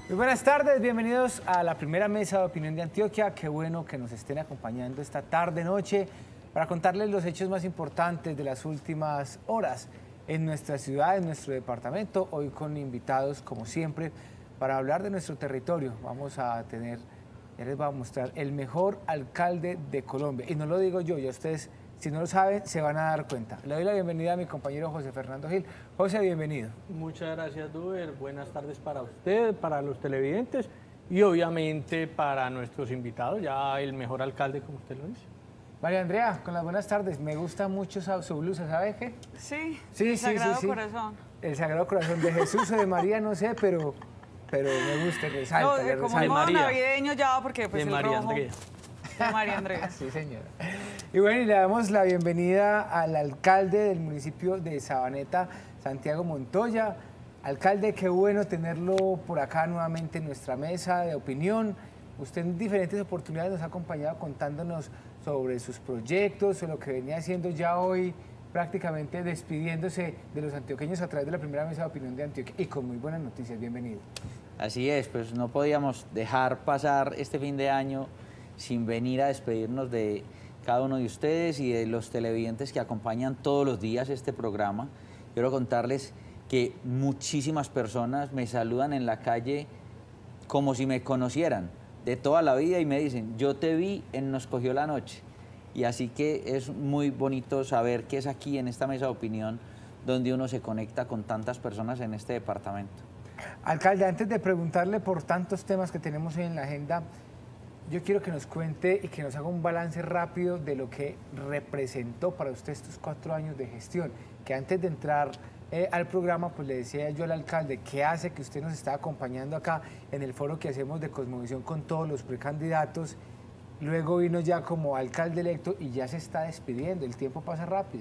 Muy buenas tardes, bienvenidos a la primera mesa de opinión de Antioquia. Qué bueno que nos estén acompañando esta tarde, noche, para contarles los hechos más importantes de las últimas horas en nuestra ciudad, en nuestro departamento. Hoy con invitados, como siempre, para hablar de nuestro territorio. Vamos a tener, ya les voy a mostrar, el mejor alcalde de Colombia. Y no lo digo yo, ya ustedes, si no lo saben, se van a dar cuenta. Le doy la bienvenida a mi compañero José Fernando Gil. José, bienvenido. Muchas gracias, Duber. Buenas tardes para usted, para los televidentes y obviamente para nuestros invitados, ya el mejor alcalde, como usted lo dice. María Andrea, con las buenas tardes. Me gusta mucho su blusa, ¿sabe qué? Sí, Sí, el Sagrado sí. Corazón. El Sagrado Corazón de Jesús o de María, no sé, pero me gusta, resalta. No, como resalta. el modo María. navideño ya, porque pues De el María rojo. Andrea. De María Andrea. Sí, señora. Y bueno, y le damos la bienvenida al alcalde del municipio de Sabaneta, Santiago Montoya. Alcalde, qué bueno tenerlo por acá nuevamente en nuestra mesa de opinión. Usted en diferentes oportunidades nos ha acompañado contándonos sobre sus proyectos, sobre lo que venía haciendo ya hoy, prácticamente despidiéndose de los antioqueños a través de la primera mesa de opinión de Antioquia. Y con muy buenas noticias, bienvenido. Así es, pues no podíamos dejar pasar este fin de año sin venir a despedirnos de cada uno de ustedes y de los televidentes que acompañan todos los días este programa. Quiero contarles que muchísimas personas me saludan en la calle como si me conocieran de toda la vida y me dicen, yo te vi en Nos Cogió la Noche. Y así que es muy bonito saber que es aquí en esta mesa de opinión donde uno se conecta con tantas personas en este departamento. Alcalde, antes de preguntarle por tantos temas que tenemos hoy en la agenda, yo quiero que nos cuente y que nos haga un balance rápido de lo que representó para usted estos 4 años de gestión, que antes de entrar al programa, pues le decía yo al alcalde, ¿qué hace que usted nos está acompañando acá en el foro que hacemos de Cosmovisión con todos los precandidatos? Luego vino ya como alcalde electo y ya se está despidiendo, el tiempo pasa rápido.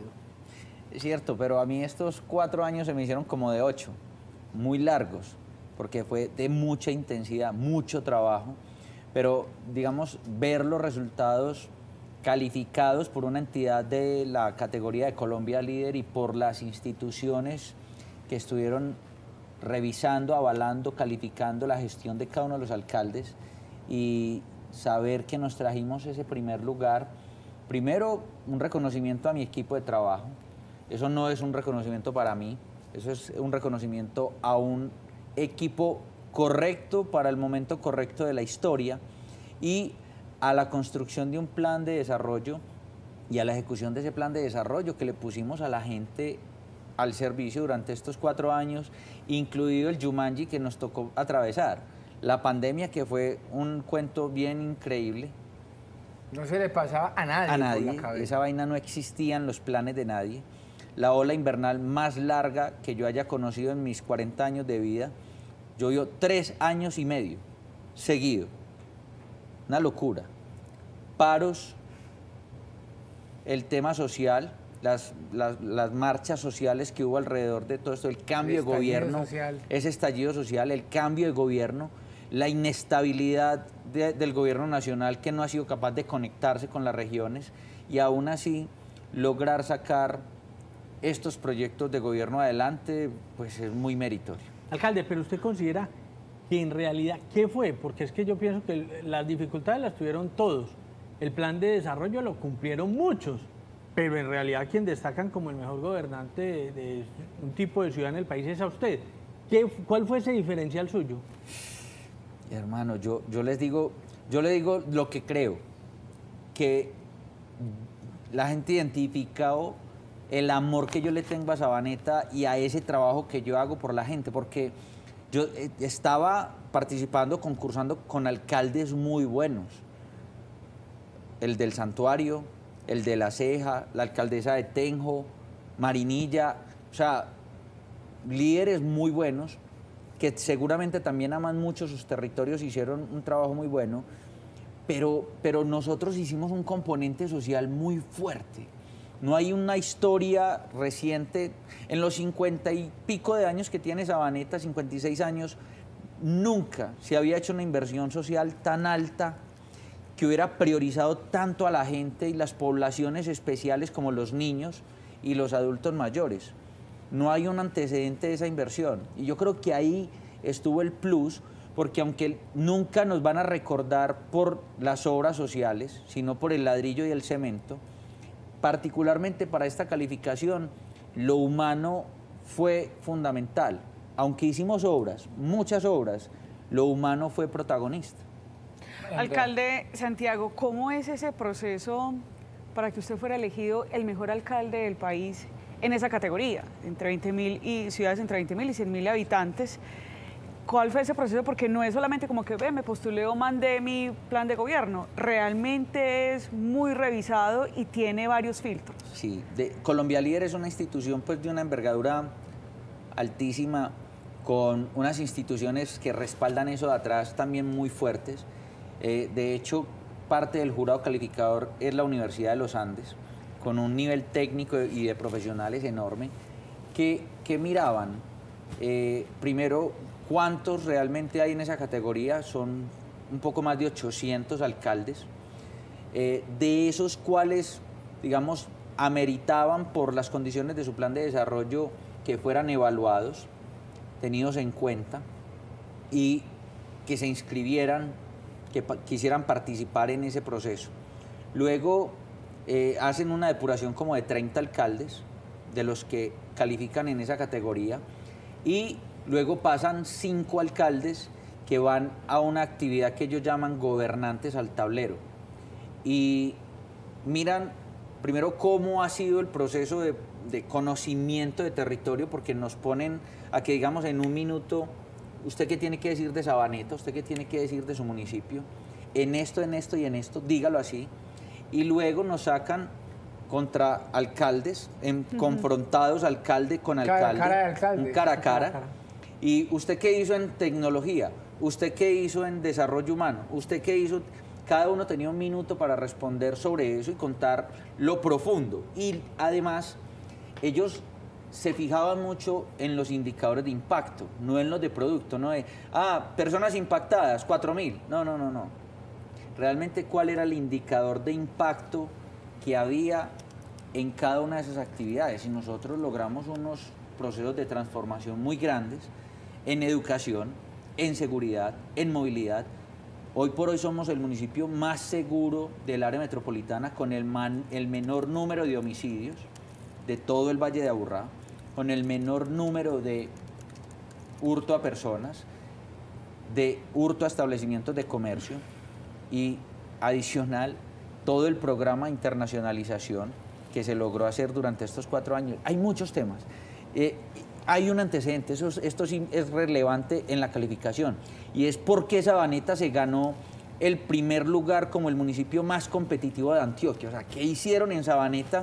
Es cierto, pero a mí estos 4 años se me hicieron como de 8, muy largos, porque fue de mucha intensidad, mucho trabajo, pero digamos, ver los resultados calificados por una entidad de la categoría de Colombia Líder y por las instituciones que estuvieron revisando, avalando, calificando la gestión de cada uno de los alcaldes y saber que nos trajimos ese primer lugar. Primero, un reconocimiento a mi equipo de trabajo. Eso no es un reconocimiento para mí, eso es un reconocimiento a un equipo correcto para el momento correcto de la historia y a la construcción de un plan de desarrollo y a la ejecución de ese plan de desarrollo que le pusimos a la gente al servicio durante estos 4 años, incluido el Jumanji que nos tocó atravesar, la pandemia que fue un cuento bien increíble. No se le pasaba a nadie, A nadie, por la cabeza. esa vaina no existía en los planes de nadie. La ola invernal más larga que yo haya conocido en mis 40 años de vida, llovió 3 años y medio seguido. Una locura. Paros, el tema social, las marchas sociales que hubo alrededor de todo esto, el cambio de gobierno, ese estallido social, el cambio de gobierno, la inestabilidad del gobierno nacional que no ha sido capaz de conectarse con las regiones y aún así lograr sacar estos proyectos de gobierno adelante, pues es muy meritorio. Alcalde, pero usted considera que en realidad, ¿qué fue? Porque es que yo pienso que las dificultades las tuvieron todos. El plan de desarrollo lo cumplieron muchos, pero en realidad quien destacan como el mejor gobernante de un tipo de ciudad en el país es a usted. ¿Cuál fue ese diferencial suyo? Hermano, yo le digo lo que creo, que la gente ha identificado el amor que yo le tengo a Sabaneta y a ese trabajo que yo hago por la gente, porque yo estaba participando, concursando con alcaldes muy buenos, el del Santuario, el de La Ceja, la alcaldesa de Tenjo, Marinilla, o sea, líderes muy buenos que seguramente también aman mucho sus territorios, hicieron un trabajo muy bueno, pero nosotros hicimos un componente social muy fuerte. No hay una historia reciente, en los 50 y pico de años que tiene Sabaneta, 56 años, nunca se había hecho una inversión social tan alta que hubiera priorizado tanto a la gente y las poblaciones especiales como los niños y los adultos mayores. No hay un antecedente de esa inversión y yo creo que ahí estuvo el plus, porque aunque nunca nos van a recordar por las obras sociales, sino por el ladrillo y el cemento, particularmente para esta calificación, lo humano fue fundamental. Aunque hicimos obras, muchas obras, lo humano fue protagonista. Alcalde Santiago, ¿cómo es ese proceso para que usted fuera elegido el mejor alcalde del país en esa categoría, entre 20.000 y ciudades entre 20.000 y 100.000 habitantes? ¿Cuál fue ese proceso? Porque no es solamente como que me postulé o mandé mi plan de gobierno, realmente es muy revisado y tiene varios filtros. Sí, Colombia Líder es una institución pues de una envergadura altísima, con unas instituciones que respaldan eso de atrás también muy fuertes. De hecho, parte del jurado calificador es la Universidad de los Andes, con un nivel técnico y de profesionales enorme, que miraban, primero, cuántos realmente hay en esa categoría. Son un poco más de 800 alcaldes, de esos cuales, digamos, ameritaban por las condiciones de su plan de desarrollo que fueran evaluados, tenidos en cuenta, y que se inscribieran, que quisieran participar en ese proceso. Luego hacen una depuración como de 30 alcaldes, de los que califican en esa categoría, y luego pasan 5 alcaldes que van a una actividad que ellos llaman gobernantes al tablero, y miran primero cómo ha sido el proceso de conocimiento de territorio, porque nos ponen a que digamos en un minuto, usted qué tiene que decir de Sabaneta, usted qué tiene que decir de su municipio, en esto y en esto, dígalo así, y luego nos sacan contra alcaldes, confrontados alcalde con alcalde, un cara a cara. ¿Y usted qué hizo en tecnología? ¿Usted qué hizo en desarrollo humano? ¿Usted qué hizo? Cada uno tenía un minuto para responder sobre eso y contar lo profundo. Y además, ellos se fijaban mucho en los indicadores de impacto, no en los de producto, no de, personas impactadas, 4.000. No. Realmente, ¿cuál era el indicador de impacto que había en cada una de esas actividades? Y nosotros logramos unos procesos de transformación muy grandes en educación, en seguridad, en movilidad. Hoy por hoy somos el municipio más seguro del área metropolitana, con el menor número de homicidios de todo el Valle de Aburrá, con el menor número de hurto a personas, de hurto a establecimientos de comercio, y adicional todo el programa de internacionalización que se logró hacer durante estos 4 años. Hay muchos temas. Hay un antecedente, esto sí es relevante en la calificación, y es porque Sabaneta se ganó el primer lugar como el municipio más competitivo de Antioquia. O sea, ¿qué hicieron en Sabaneta?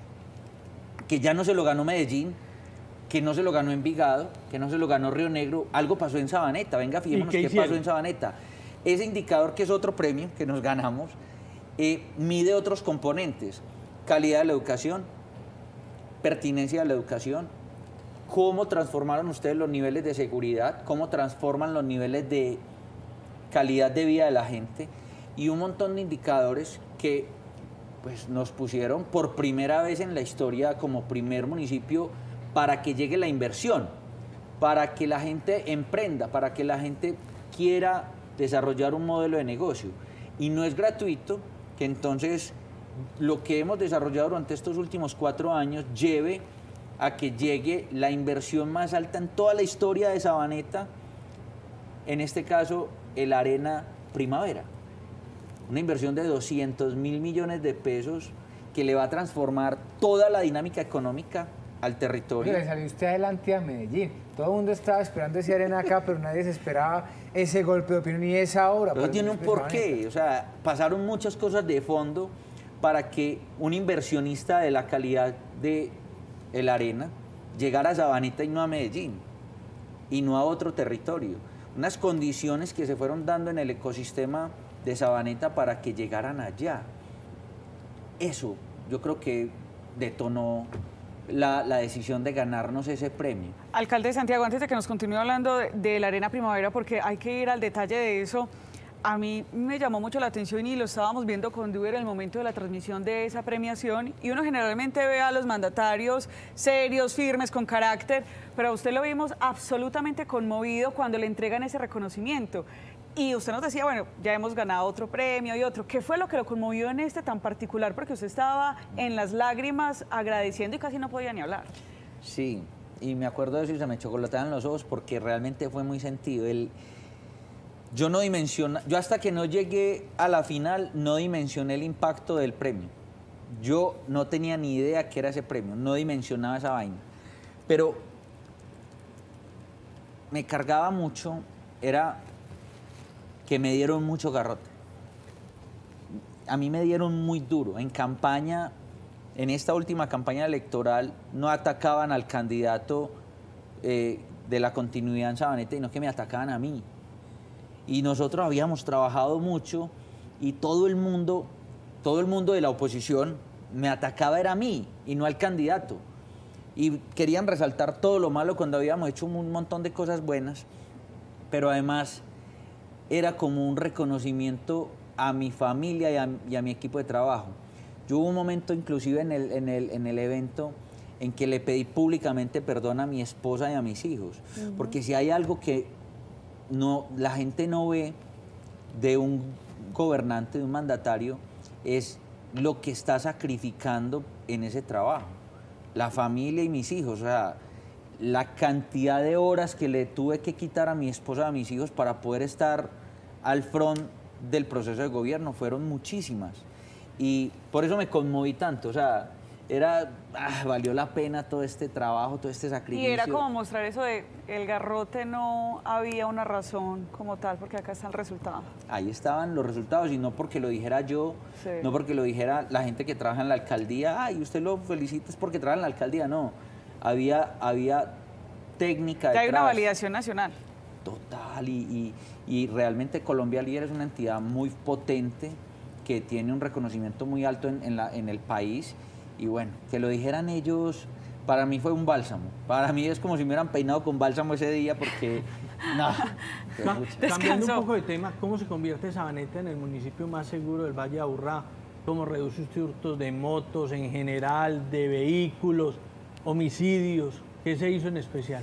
Que ya no se lo ganó Medellín, que no se lo ganó Envigado, que no se lo ganó Río Negro. Algo pasó en Sabaneta. Venga, fijémonos qué pasó en Sabaneta. Ese indicador, que es otro premio que nos ganamos, mide otros componentes: calidad de la educación, pertinencia de la educación, cómo transformaron ustedes los niveles de seguridad, cómo transforman los niveles de calidad de vida de la gente, y un montón de indicadores que pues nos pusieron por primera vez en la historia como primer municipio para que llegue la inversión, para que la gente emprenda, para que la gente quiera desarrollar un modelo de negocio. Y no es gratuito que entonces lo que hemos desarrollado durante estos últimos 4 años lleve a que llegue la inversión más alta en toda la historia de Sabaneta, en este caso el Arena Primavera. Una inversión de 200.000 millones de pesos que le va a transformar toda la dinámica económica al territorio. Le salió usted adelante a Medellín. Todo el mundo estaba esperando ese Arena acá, pero nadie se esperaba ese golpe de opinión y esa obra. Pero tiene un porqué. O sea, pasaron muchas cosas de fondo para que un inversionista de la calidad de el Arena llegara a Sabaneta y no a Medellín, y no a otro territorio. Unas condiciones que se fueron dando en el ecosistema de Sabaneta para que llegaran allá. Eso yo creo que detonó la decisión de ganarnos ese premio. Alcalde de Santiago, antes de que nos continúe hablando de la Arena Primavera, porque hay que ir al detalle de eso, a mí me llamó mucho la atención y lo estábamos viendo con Duber en el momento de la transmisión de esa premiación, y uno generalmente ve a los mandatarios serios, firmes, con carácter, pero a usted lo vimos absolutamente conmovido cuando le entregan ese reconocimiento. Y usted nos decía, bueno, ya hemos ganado otro premio y otro. ¿Qué fue lo que lo conmovió en este tan particular? Porque usted estaba en las lágrimas agradeciendo y casi no podía ni hablar. Sí, y me acuerdo de eso y se me chocolateaban los ojos porque realmente fue muy sentido. Yo hasta que no llegué a la final no dimensioné el impacto del premio. Yo no tenía ni idea qué era ese premio, no dimensionaba esa vaina. Pero me cargaba mucho, era que me dieron mucho garrote. A mí me dieron muy duro. En campaña, en esta última campaña electoral, no atacaban al candidato de la continuidad en Sabaneta, sino que me atacaban a mí. Y nosotros habíamos trabajado mucho y todo el mundo de la oposición me atacaba era a mí y no al candidato. Y querían resaltar todo lo malo cuando habíamos hecho un montón de cosas buenas, pero además era como un reconocimiento a mi familia y a mi equipo de trabajo. Yo hubo un momento inclusive en el evento en que le pedí públicamente perdón a mi esposa y a mis hijos, porque si hay algo que la gente no ve de un gobernante, de un mandatario, es lo que está sacrificando en ese trabajo. La familia y mis hijos, o sea, la cantidad de horas que le tuve que quitar a mi esposa y a mis hijos para poder estar al front del proceso de gobierno fueron muchísimas. Y por eso me conmoví tanto, o sea, valió la pena todo este trabajo, todo este sacrificio. Y era como mostrar eso de el garrote, no había una razón como tal, porque acá está el resultado. Ahí estaban los resultados, y no porque lo dijera yo, sí, no porque lo dijera la gente que trabaja en la alcaldía, ay, usted lo felicita es porque trabaja en la alcaldía, no. Había técnica detrás. Hay una validación nacional. Total, y realmente Colombia Líder es una entidad muy potente que tiene un reconocimiento muy alto en el país. Y bueno, que lo dijeran ellos, para mí fue un bálsamo. Para mí es como si me hubieran peinado con bálsamo ese día, porque no. Cambiando un poco de tema, ¿cómo se convierte Sabaneta en el municipio más seguro del Valle de Aburrá? ¿Cómo reduce usted hurtos de motos en general, de vehículos, homicidios? ¿Qué se hizo en especial?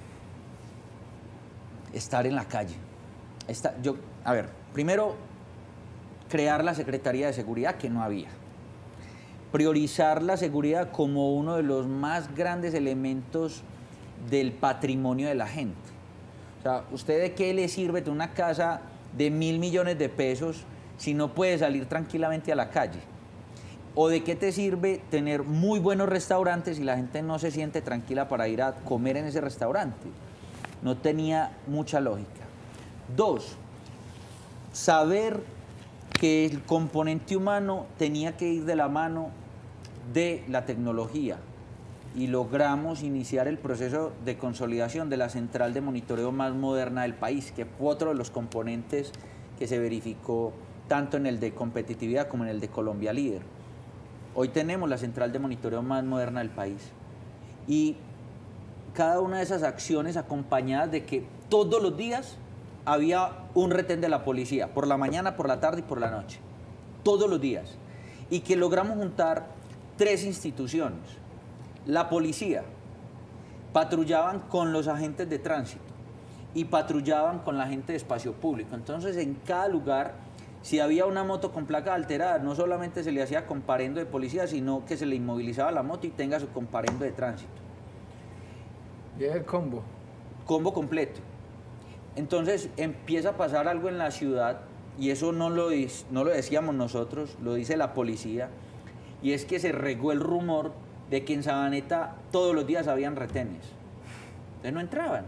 Estar en la calle. A ver, primero, crear la Secretaría de Seguridad, que no había. Priorizar la seguridad como uno de los más grandes elementos del patrimonio de la gente. O sea, ¿usted de qué le sirve tener una casa de 1.000 millones de pesos si no puede salir tranquilamente a la calle? ¿O de qué te sirve tener muy buenos restaurantes si la gente no se siente tranquila para ir a comer en ese restaurante? No tenía mucha lógica. 2, saber que el componente humano tenía que ir de la mano de la tecnología, y logramos iniciar el proceso de consolidación de la central de monitoreo más moderna del país, que fue otro de los componentes que se verificó tanto en el de competitividad como en el de Colombia Líder. Hoy tenemos la central de monitoreo más moderna del país, y cada una de esas acciones acompañadas de que todos los días había un retén de la policía, por la mañana, por la tarde y por la noche, todos los días, y que logramos juntar 3 instituciones. La policía patrullaban con los agentes de tránsito y patrullaban con la gente de espacio público. Entonces, en cada lugar, si había una moto con placa alterada, no solamente se le hacía comparendo de policía, sino que se le inmovilizaba la moto y tenga su comparendo de tránsito. Y el combo. Combo completo. Entonces empieza a pasar algo en la ciudad, y eso no lo decíamos nosotros, lo dice la policía, y es que se regó el rumor de que en Sabaneta todos los días habían retenes. Entonces no entraban.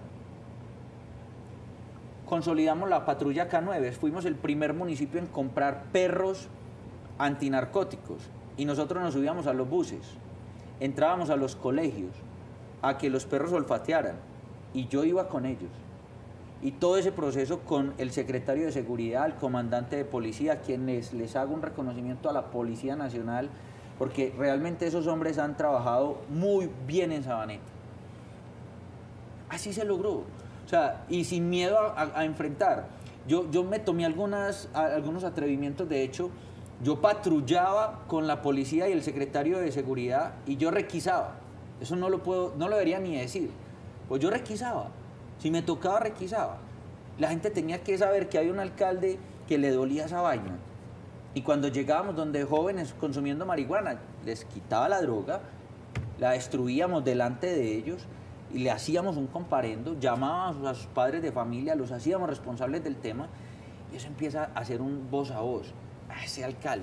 Consolidamos la patrulla K9, fuimos el primer municipio en comprar perros antinarcóticos, y nosotros nos subíamos a los buses, entrábamos a los colegios a que los perros olfatearan, y yo iba con ellos. Y todo ese proceso con el secretario de Seguridad, el comandante de policía, a quienes les hago un reconocimiento a la Policía Nacional, porque realmente esos hombres han trabajado muy bien en Sabaneta. Así se logró. O sea, y sin miedo a enfrentar. Yo me tomé algunos atrevimientos, de hecho, yo patrullaba con la policía y el secretario de seguridad y yo requisaba. Eso no lo debería ni decir. Pues yo requisaba. Si me tocaba, requisaba. La gente tenía que saber que hay un alcalde que le dolía esa vaina. Y cuando llegábamos donde jóvenes consumiendo marihuana, les quitaba la droga, la destruíamos delante de ellos y le hacíamos un comparendo, llamábamos a sus padres de familia, los hacíamos responsables del tema y eso empieza a ser un voz a voz. A ese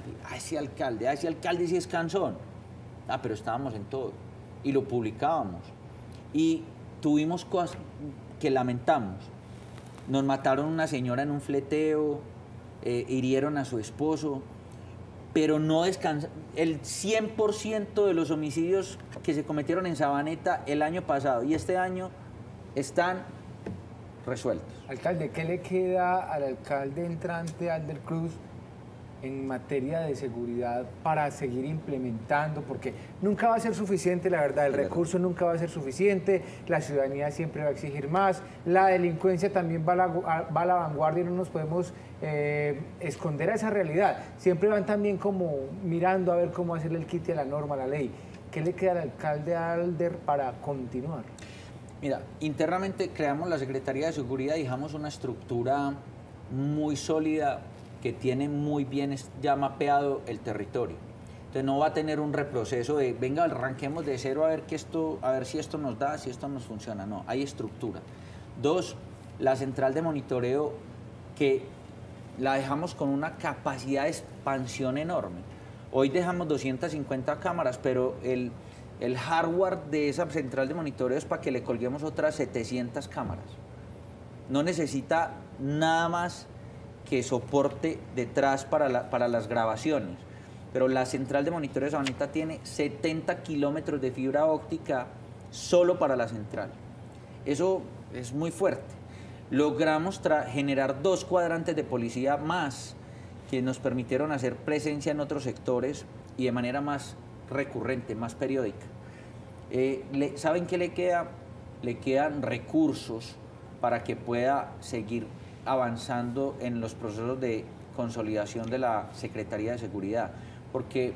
alcalde sí es cansón. Pero estábamos en todo y lo publicábamos. Y tuvimos cosas que lamentamos. Nos mataron una señora en un fleteo, hirieron a su esposo, pero no descansa. El 100% de los homicidios que se cometieron en Sabaneta el año pasado y este año están resueltos. Alcalde, ¿qué le queda al alcalde entrante, Alder Cruz, en materia de seguridad para seguir implementando? Porque nunca va a ser suficiente, la verdad, el recurso nunca va a ser suficiente, la ciudadanía siempre va a exigir más, la delincuencia también va a la vanguardia y no nos podemos esconder a esa realidad. Siempre van también como mirando a ver cómo hacerle el quite a la norma, a la ley. ¿Qué le queda al alcalde Alder para continuar? Mira, internamente creamos la Secretaría de Seguridad y dejamos una estructura muy sólida que tiene muy bien ya mapeado el territorio. Entonces no va a tener un reproceso de, venga, arranquemos de cero a ver si esto nos da, si esto nos funciona. No, hay estructura. 2, la central de monitoreo que la dejamos con una capacidad de expansión enorme. Hoy dejamos 250 cámaras, pero el hardware de esa central de monitoreo es para que le colguemos otras 700 cámaras. No necesita nada más que soporte detrás para las grabaciones. Pero la central de monitoreo de Sabaneta tiene 70 kilómetros de fibra óptica solo para la central. Eso es muy fuerte. Logramos generar 2 cuadrantes de policía más que nos permitieron hacer presencia en otros sectores y de manera más recurrente, más periódica. ¿Saben qué le queda? Le quedan recursos para que pueda seguir avanzando en los procesos de consolidación de la Secretaría de Seguridad, porque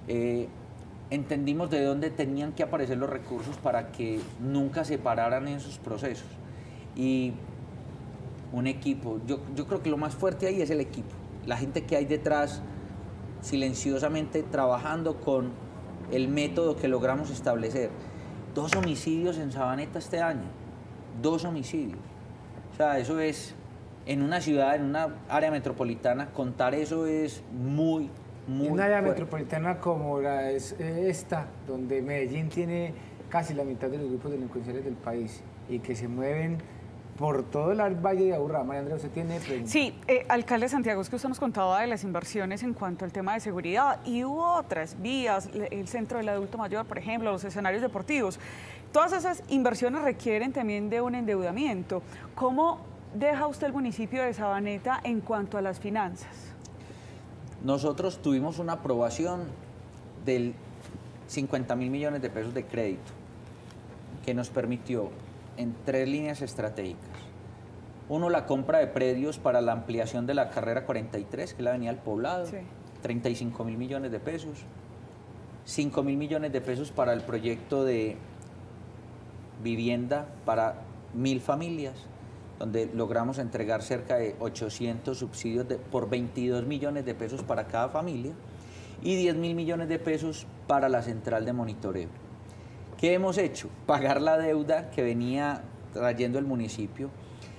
entendimos de dónde tenían que aparecer los recursos para que nunca se pararan esos procesos. Y un equipo, yo creo que lo más fuerte ahí es el equipo, la gente que hay detrás silenciosamente trabajando con el método que logramos establecer. 2 homicidios en Sabaneta este año, 2 homicidios. O sea, eso es, en una ciudad, en una área metropolitana, contar eso es muy en una área metropolitana como la es esta, donde Medellín tiene casi la mitad de los grupos delincuenciales del país y que se mueven por todo el Valle de Aburrá. María Andrea, ¿usted tiene preguntas? Sí, alcalde Santiago, es que usted nos contaba de las inversiones en cuanto al tema de seguridad y hubo otras vías, el centro del adulto mayor, por ejemplo, los escenarios deportivos. Todas esas inversiones requieren también de un endeudamiento. ¿Cómo deja usted el municipio de Sabaneta en cuanto a las finanzas? Nosotros tuvimos una aprobación del 50.000 millones de pesos de crédito que nos permitió en 3 líneas estratégicas. 1, la compra de predios para la ampliación de la carrera 43, que es la avenida del Poblado, sí. 35.000 millones de pesos. 5.000 millones de pesos para el proyecto de vivienda para 1.000 familias, donde logramos entregar cerca de 800 subsidios por 22 millones de pesos para cada familia y 10.000 millones de pesos para la central de monitoreo. ¿Qué hemos hecho? Pagar la deuda que venía trayendo el municipio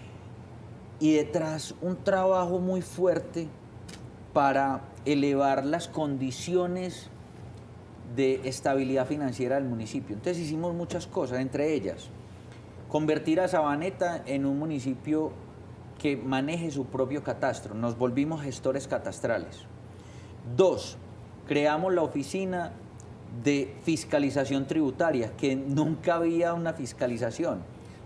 y detrás un trabajo muy fuerte para elevar las condiciones de estabilidad financiera del municipio. Entonces hicimos muchas cosas, entre ellas convertir a Sabaneta en un municipio que maneje su propio catastro. Nos volvimos gestores catastrales. 2, creamos la oficina de fiscalización tributaria, que nunca había una fiscalización.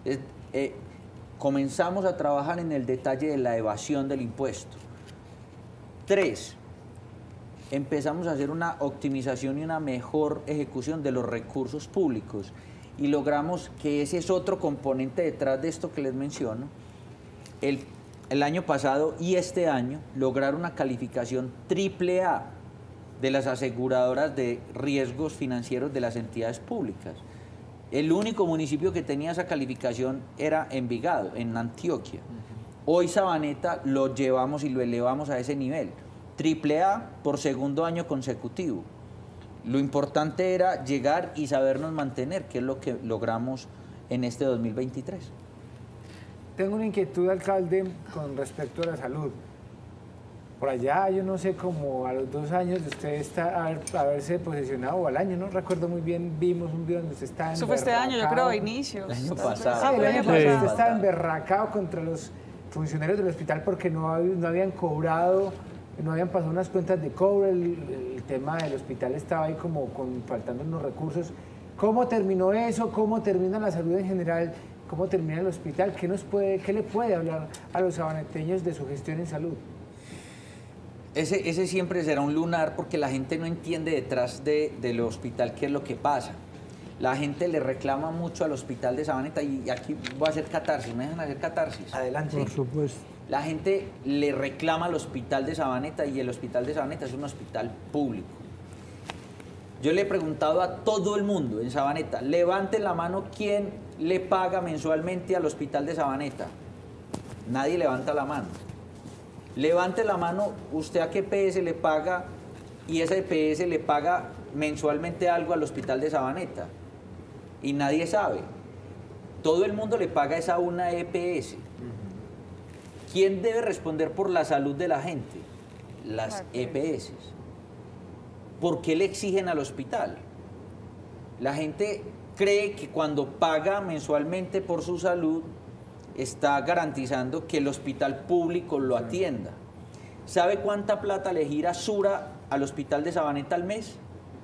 Comenzamos a trabajar en el detalle de la evasión del impuesto. 3, empezamos a hacer una optimización y una mejor ejecución de los recursos públicos y logramos que ese es otro componente detrás de esto que les menciono, el el año pasado y este año lograr una calificación AAA de las aseguradoras de riesgos financieros de las entidades públicas. El único municipio que tenía esa calificación era Envigado, en Antioquia. Hoy Sabaneta lo llevamos y lo elevamos a ese nivel, AAA por segundo año consecutivo. Lo importante era llegar y sabernos mantener, que es lo que logramos en este 2023. Tengo una inquietud, alcalde, con respecto a la salud. Por allá, yo no sé, como a los 2 años de usted haberse posesionado, o al año, no recuerdo muy bien, vimos un video donde usted estaba Eso fue este año, yo creo, a inicios. El año pasado. Sí, el año pasado. pasado usted estaba emberracado contra los funcionarios del hospital porque no habían cobrado, no habían pasado unas cuentas de cobro, el tema del hospital estaba ahí como faltando unos recursos. ¿Cómo terminó eso? ¿Cómo termina la salud en general? ¿Cómo termina el hospital? ¿Qué le puede hablar a los sabaneteños de su gestión en salud? Ese siempre será un lunar porque la gente no entiende detrás del hospital qué es lo que pasa. La gente le reclama mucho al hospital de Sabaneta y aquí voy a hacer catarsis, ¿me dejan hacer catarsis? Adelante. Por supuesto. La gente le reclama al hospital de Sabaneta y el hospital de Sabaneta es un hospital público. Yo le he preguntado a todo el mundo en Sabaneta, levante la mano quién le paga mensualmente al hospital de Sabaneta. Nadie levanta la mano. Levante la mano usted a qué EPS le paga y esa EPS le paga mensualmente algo al hospital de Sabaneta. Y nadie sabe. Todo el mundo le paga esa una EPS. ¿Quién debe responder por la salud de la gente? Las EPS. ¿Por qué le exigen al hospital? La gente cree que cuando paga mensualmente por su salud está garantizando que el hospital público lo atienda. ¿Sabe cuánta plata le gira Sura al hospital de Sabaneta al mes?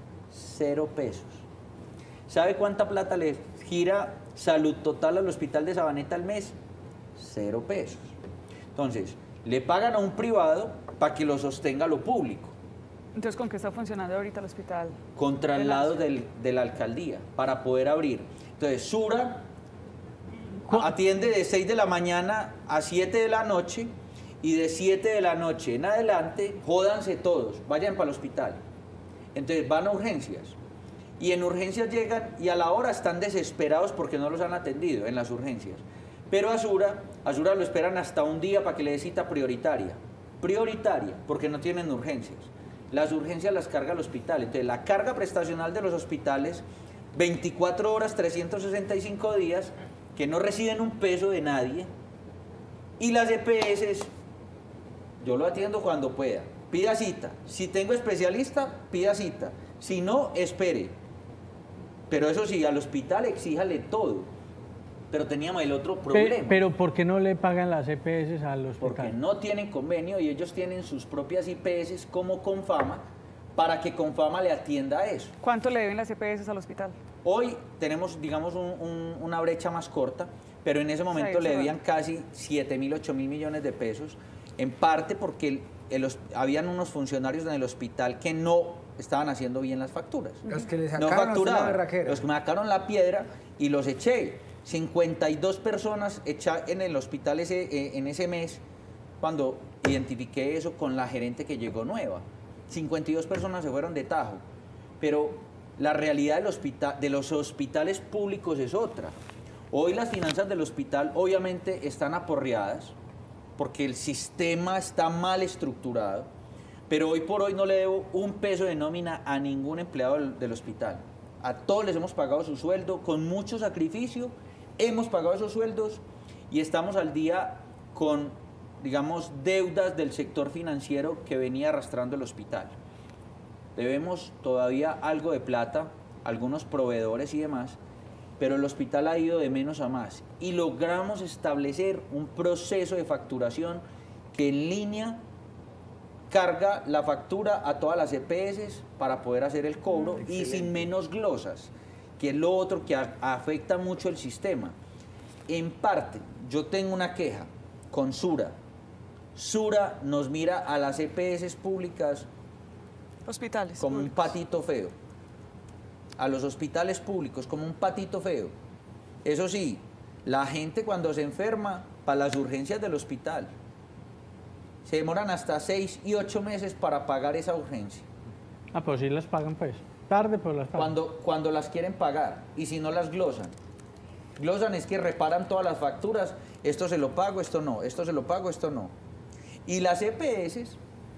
0 pesos. ¿Sabe cuánta plata le gira Salud Total al hospital de Sabaneta al mes? 0 pesos. Entonces, le pagan a un privado para que lo sostenga lo público. Entonces, ¿con qué está funcionando ahorita el hospital? Con traslados de la alcaldía para poder abrir. Entonces, Sura atiende de 6 de la mañana a 7 de la noche y de 7 de la noche en adelante, jódanse todos, vayan para el hospital. Entonces van a urgencias y en urgencias llegan y a la hora están desesperados porque no los han atendido en las urgencias. Pero a Sura lo esperan hasta un día para que le dé cita prioritaria, porque no tienen urgencias. Las urgencias las carga el hospital. Entonces la carga prestacional de los hospitales, 24 horas, 365 días, que no reciben un peso de nadie, y las EPS, yo lo atiendo cuando pueda, pida cita, si tengo especialista, pida cita, si no, espere, pero eso sí, al hospital exíjale todo, pero teníamos el otro problema. Pero ¿por qué no le pagan las EPS al hospital? Porque no tienen convenio y ellos tienen sus propias IPS como Confama, para que Confama le atienda a eso. ¿Cuánto le deben las EPS al hospital? Hoy tenemos, digamos, una brecha más corta, pero en ese momento le debían casi 7.000, 8.000 millones de pesos, en parte porque habían unos funcionarios en el hospital que no estaban haciendo bien las facturas. Los que le No sacaron facturaban, la los que me sacaron la piedra y los eché. 52 personas eché en el hospital en ese mes, cuando identifiqué eso con la gerente que llegó nueva. 52 personas se fueron de tajo, pero la realidad de los hospitales públicos es otra. Hoy las finanzas del hospital obviamente están aporreadas porque el sistema está mal estructurado, pero hoy por hoy no le debo un peso de nómina a ningún empleado del hospital. A todos les hemos pagado su sueldo con mucho sacrificio, hemos pagado esos sueldos y estamos al día con, digamos, deudas del sector financiero que venía arrastrando el hospital. Debemos todavía algo de plata, algunos proveedores y demás, pero el hospital ha ido de menos a más y logramos establecer un proceso de facturación que en línea carga la factura a todas las EPS para poder hacer el cobro y sin menos glosas, que es lo otro que afecta mucho el sistema. En parte, yo tengo una queja con Sura. Sura nos mira a las EPS públicas Hospitales como un públicos. patito feo. A los hospitales públicos como un patito feo. Eso sí, la gente cuando se enferma, para las urgencias del hospital. se demoran hasta 6 y 8 meses para pagar esa urgencia. Ah, pues sí las pagan, pues. Tarde, pues las pagan. Cuando las quieren pagar y si no las glosan. Glosan es que reparan todas las facturas, esto se lo pago, esto no, esto se lo pago, esto no. Y las EPS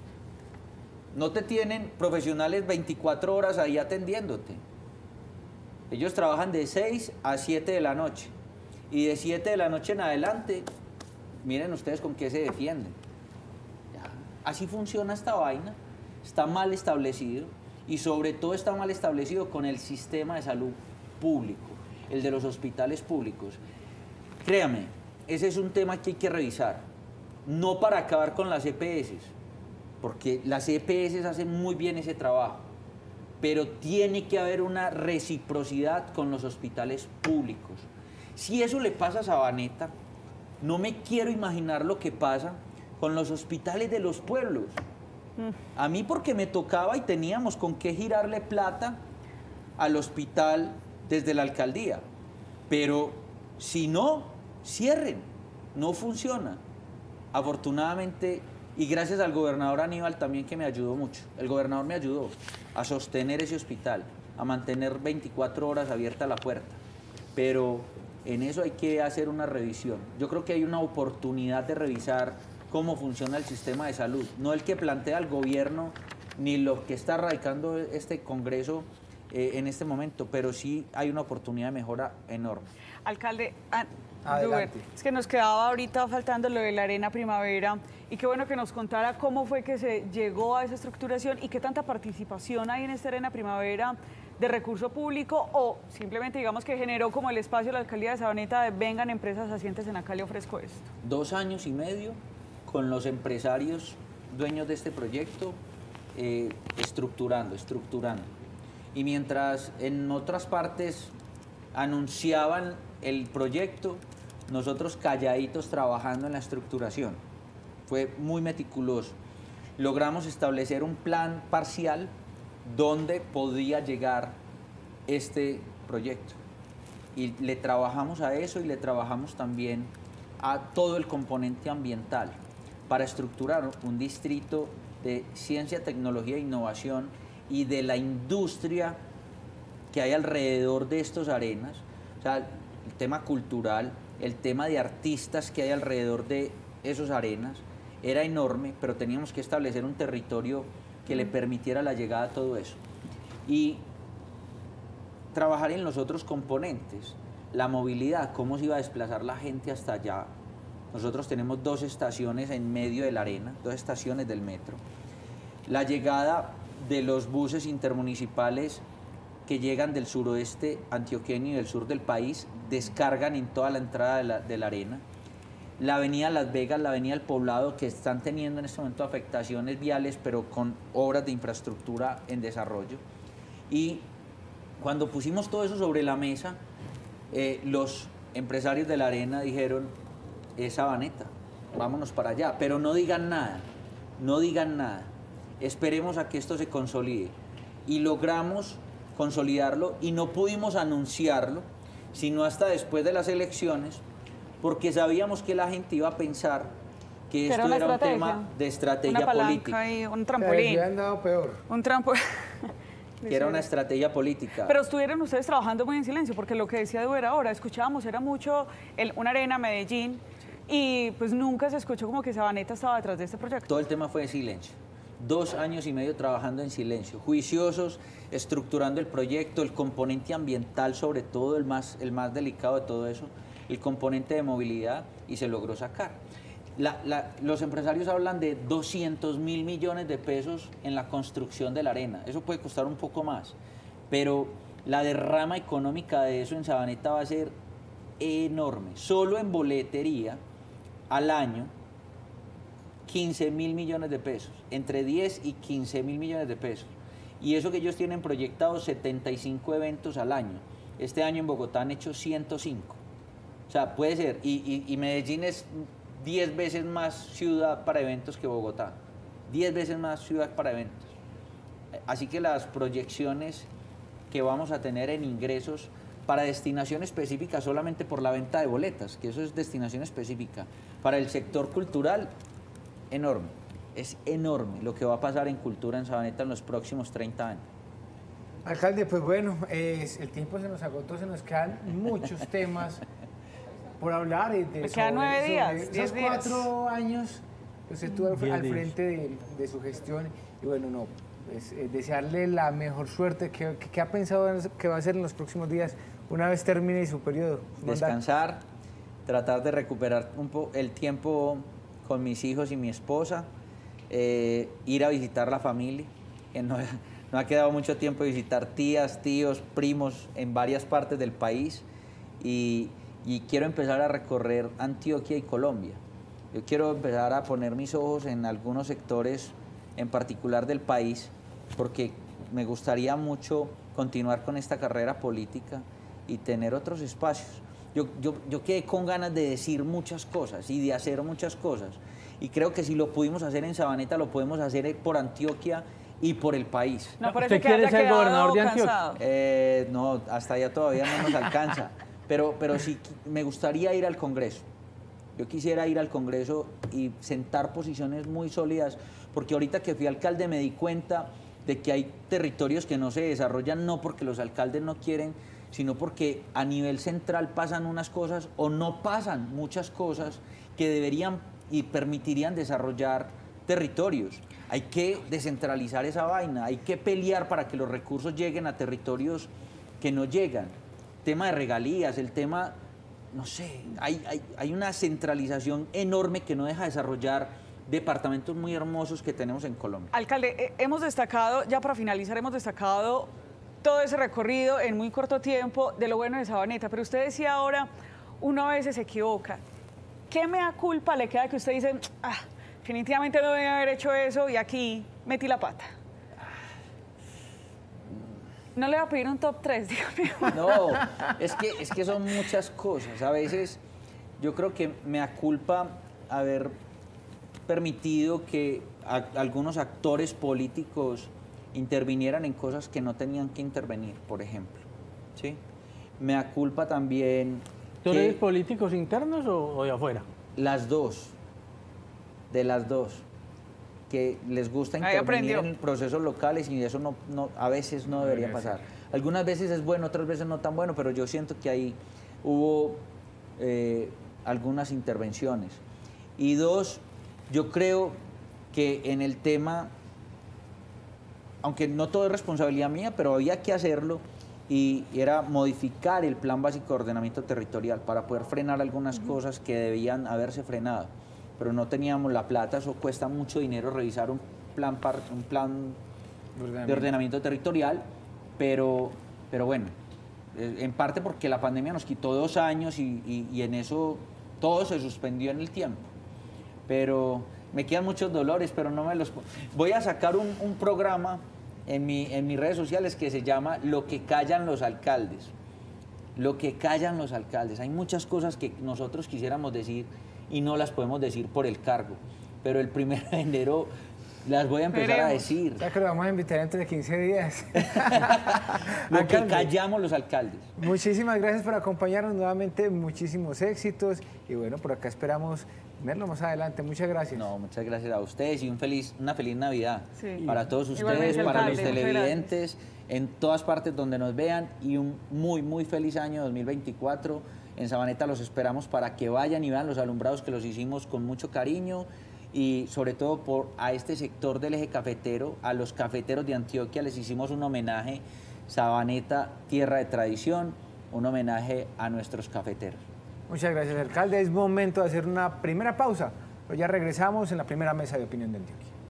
no te tienen profesionales 24 horas ahí atendiéndote. Ellos trabajan de 6 a 7 de la noche. Y de 7 de la noche en adelante, miren ustedes con qué se defienden. Ya. Así funciona esta vaina. Está mal establecido. Y sobre todo está mal establecido con el sistema de salud público, el de los hospitales públicos. Créame, ese es un tema que hay que revisar. No para acabar con las EPS, porque las EPS hacen muy bien ese trabajo, pero tiene que haber una reciprocidad con los hospitales públicos. Si eso le pasa a Sabaneta, no me quiero imaginar lo que pasa con los hospitales de los pueblos. A mí porque me tocaba y teníamos con qué girarle plata al hospital desde la alcaldía, pero si no, cierren, no funciona. Afortunadamente, y gracias al gobernador Aníbal también, que me ayudó mucho. El gobernador me ayudó a sostener ese hospital, a mantener 24 horas abierta la puerta. Pero en eso hay que hacer una revisión. Yo creo que hay una oportunidad de revisar cómo funciona el sistema de salud. No el que plantea el gobierno, ni lo que está radicando este Congreso en este momento, pero sí hay una oportunidad de mejora enorme. Alcalde, Adelante. es que nos quedaba ahorita faltando lo de la Arena Primavera y qué bueno que nos contara cómo fue que se llegó a esa estructuración y qué tanta participación hay en esta Arena Primavera de recurso público o simplemente digamos que generó como el espacio de la alcaldía de Sabaneta de vengan empresas asientes en acá le ofrezco esto. 2 años y medio con los empresarios dueños de este proyecto estructurando. Y mientras en otras partes anunciaban el proyecto, nosotros calladitos trabajando en la estructuración. Fue muy meticuloso. Logramos establecer un plan parcial donde podía llegar este proyecto. Y le trabajamos a eso y le trabajamos también a todo el componente ambiental para estructurar un distrito de ciencia, tecnología e innovación y de la industria que hay alrededor de estos arenas. O sea, el tema cultural, el tema de artistas que hay alrededor de esos arenas era enorme, pero teníamos que establecer un territorio que le permitiera la llegada a todo eso. Y trabajar en los otros componentes, la movilidad, cómo se iba a desplazar la gente hasta allá. Nosotros tenemos 2 estaciones en medio de la arena, 2 estaciones del metro. La llegada de los buses intermunicipales que llegan del suroeste antioqueño y del sur del país, descargan en toda la entrada de la arena. La avenida Las Vegas, la avenida El Poblado, que están teniendo en este momento afectaciones viales, pero con obras de infraestructura en desarrollo. Y cuando pusimos todo eso sobre la mesa, los empresarios de la arena dijeron, es Sabaneta, vámonos para allá, pero no digan nada, esperemos a que esto se consolide. Y logramos consolidarlo y no pudimos anunciarlo, sino hasta después de las elecciones, porque sabíamos que la gente iba a pensar que esto era un tema de estrategia política. Y un trampolín. Le han dado peor. Un trampolín. Que era una estrategia política. Pero estuvieron ustedes trabajando muy en silencio, porque lo que decía Edu era ahora, escuchábamos, era mucho una arena Medellín, y pues nunca se escuchó como que Sabaneta estaba detrás de este proyecto. Todo el tema fue de silencio. 2 años y medio trabajando en silencio, juiciosos, estructurando el proyecto, el componente ambiental sobre todo, el más delicado de todo eso, el componente de movilidad, y se logró sacar. Los empresarios hablan de 200.000 millones de pesos en la construcción de la arena. Eso puede costar un poco más, pero la derrama económica de eso en Sabaneta va a ser enorme. Solo en boletería, al año, 15.000 millones de pesos, entre 10 y 15.000 millones de pesos. Y eso que ellos tienen proyectados 75 eventos al año. Este año en Bogotá han hecho 105. O sea, puede ser. Y Medellín es 10 veces más ciudad para eventos que Bogotá. 10 veces más ciudad para eventos. Así que las proyecciones que vamos a tener en ingresos para destinación específica solamente por la venta de boletas, que eso es destinación específica. Para el sector cultural, enorme. es enorme lo que va a pasar en cultura en Sabaneta en los próximos 30 años. Alcalde, pues bueno, el tiempo se nos agotó, se nos quedan muchos temas por hablar. Me quedan 9 días, 10 esos días. 4 años que usted estuvo al 10 días. frente de su gestión. Y bueno, no, pues, desearle la mejor suerte. ¿Qué ha pensado que va a hacer en los próximos días una vez termine su periodo? Descansar, tratar de recuperar el tiempo con mis hijos y mi esposa, ir a visitar la familia, que no ha quedado mucho tiempo de visitar tías, tíos, primos en varias partes del país y quiero empezar a recorrer Antioquia y Colombia. Yo quiero empezar a poner mis ojos en algunos sectores en particular del país porque me gustaría mucho continuar con esta carrera política y tener otros espacios. Yo quedé con ganas de decir muchas cosas y de hacer muchas cosas y creo que si lo pudimos hacer en Sabaneta lo podemos hacer por Antioquia y por el país. No parece ¿Usted que quiere haya ser quedado gobernador de Antioquia? cansado. No, hasta allá todavía no nos alcanza, pero sí me gustaría ir al Congreso. Yo quisiera ir al Congreso y sentar posiciones muy sólidas, porque ahorita que fui alcalde me di cuenta de que hay territorios que no se desarrollan no porque los alcaldes no quieren, sino porque a nivel central pasan unas cosas o no pasan muchas cosas que deberían y permitirían desarrollar territorios. Hay que descentralizar esa vaina, hay que pelear para que los recursos lleguen a territorios que no llegan. El tema de regalías, el tema, no sé, hay una centralización enorme que no deja desarrollar departamentos muy hermosos que tenemos en Colombia. Alcalde, hemos destacado, ya para finalizar, hemos destacado todo ese recorrido en muy corto tiempo de lo bueno de Sabaneta, pero usted decía ahora, uno a veces se equivoca. ¿Qué mea culpa le queda que usted dice, definitivamente no debe haber hecho eso y aquí metí la pata? No le voy a pedir un top 3, dígame. No, es que son muchas cosas. A veces yo creo que me culpa haber permitido que algunos actores políticos intervinieran en cosas que no tenían que intervenir, por ejemplo. ¿Sí? Me culpa también... ¿Actores políticos internos o de afuera? Las dos, de las dos, que les gusta intervenir en procesos locales y eso a veces no debería pasar. Algunas veces es bueno, otras veces no tan bueno, pero yo siento que ahí hubo algunas intervenciones. Y dos, yo creo que en el tema, aunque no todo es responsabilidad mía, pero había que hacerlo, y era modificar el plan básico de ordenamiento territorial para poder frenar algunas cosas que debían haberse frenado, pero no teníamos la plata. Eso cuesta mucho dinero revisar un plan de ordenamiento territorial, pero bueno, en parte porque la pandemia nos quitó 2 años y en eso todo se suspendió en el tiempo, pero me quedan muchos dolores, pero no me los... Voy a sacar un programa en mis redes sociales que se llama Lo que callan los alcaldes. Lo que callan los alcaldes. Hay muchas cosas que nosotros quisiéramos decir y no las podemos decir por el cargo, pero el 1 de enero las voy a empezar a decir. Ya que lo vamos a invitar dentro de 15 días. Lo que callamos los alcaldes. Muchísimas gracias por acompañarnos nuevamente, muchísimos éxitos y bueno, por acá esperamos verlo más adelante. Muchas gracias. No, muchas gracias a ustedes y una feliz Navidad para todos ustedes, Igualmente, para los alcalde, televidentes, en todas partes donde nos vean y un muy feliz año 2024. En Sabaneta los esperamos para que vayan y vean los alumbrados que los hicimos con mucho cariño y sobre todo a este sector del eje cafetero, a los cafeteros de Antioquia les hicimos un homenaje, Sabaneta, tierra de tradición, un homenaje a nuestros cafeteros. Muchas gracias, alcalde. Es momento de hacer una primera pausa, pero ya regresamos en la primera mesa de opinión de Antioquia.